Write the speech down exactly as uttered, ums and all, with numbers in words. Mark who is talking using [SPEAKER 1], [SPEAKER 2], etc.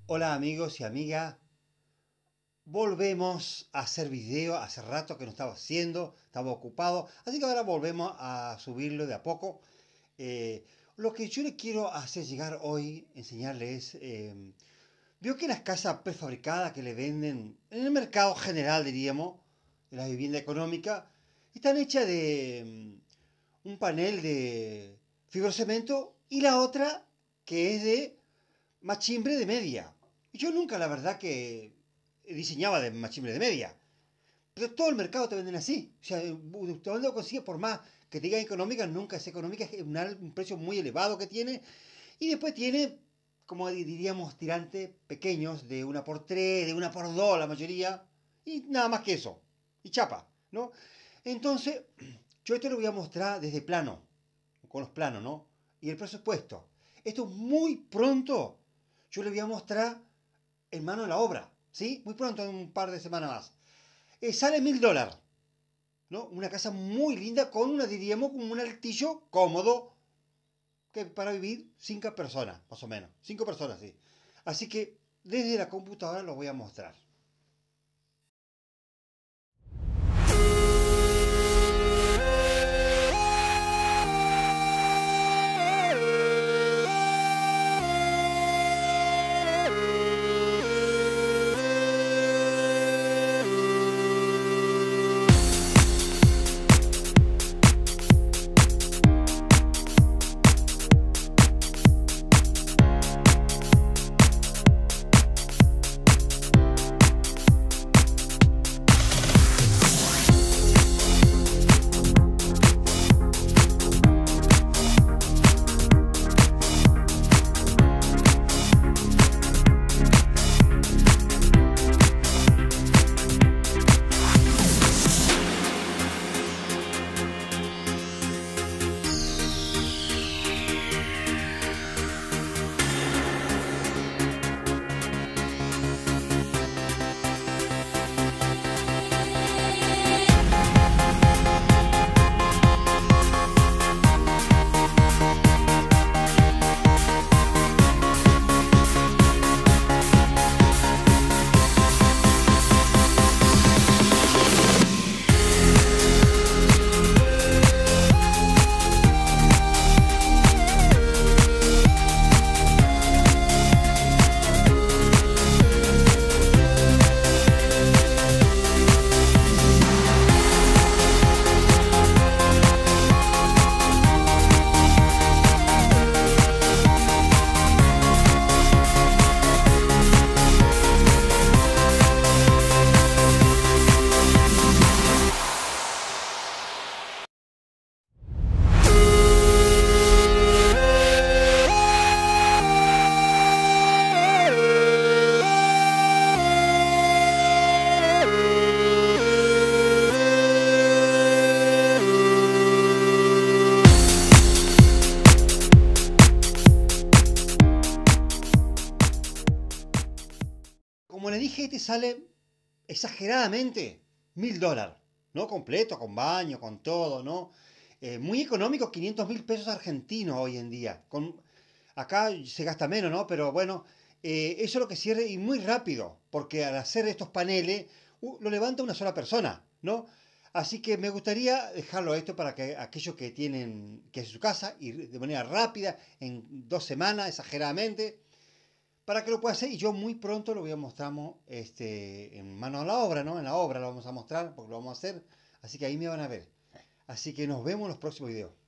[SPEAKER 1] Hola amigos y amigas, volvemos a hacer video, hace rato que no estaba haciendo, estaba ocupado, así que ahora volvemos a subirlo de a poco. Eh, lo que yo les quiero hacer llegar hoy, enseñarles, eh, veo que las casas prefabricadas que le venden en el mercado general, diríamos, de la vivienda económica, están hechas de mm, un panel de fibrocemento y la otra que es de machimbre de media. Y yo nunca, la verdad, que diseñaba de machimbre de media. Pero todo el mercado te venden así. O sea, usted lo consigue por más que te digan económica, nunca es económica, es un, un precio muy elevado que tiene. Y después tiene, como diríamos, tirantes pequeños, de una por tres, de una por dos la mayoría. Y nada más que eso. Y chapa, ¿no? Entonces, yo esto lo voy a mostrar desde plano, con los planos, ¿no? Y el presupuesto. Esto muy pronto yo le voy a mostrar en mano de la obra, ¿sí? Muy pronto, en un par de semanas más. Eh, sale mil dólares, ¿no? Una casa muy linda con una, diríamos, como un altillo cómodo que para vivir cinco personas, más o menos. Cinco personas, sí. Así que desde la computadora lo voy a mostrar. Como le dije, este sale exageradamente mil dólares, ¿no? Completo, con baño, con todo, ¿no? Eh, muy económico, quinientos mil pesos argentinos hoy en día. Con, acá se gasta menos, ¿no? Pero bueno, eh, eso es lo que cierre y muy rápido, porque al hacer estos paneles uh, lo levanta una sola persona, ¿no? Así que me gustaría dejarlo esto para que aquellos que tienen que es su casa y de manera rápida, en dos semanas, exageradamente, para que lo pueda hacer y yo muy pronto lo voy a mostrar este, en mano a la obra, ¿no? En la obra lo vamos a mostrar porque lo vamos a hacer, así que ahí me van a ver. Así que nos vemos en los próximos videos.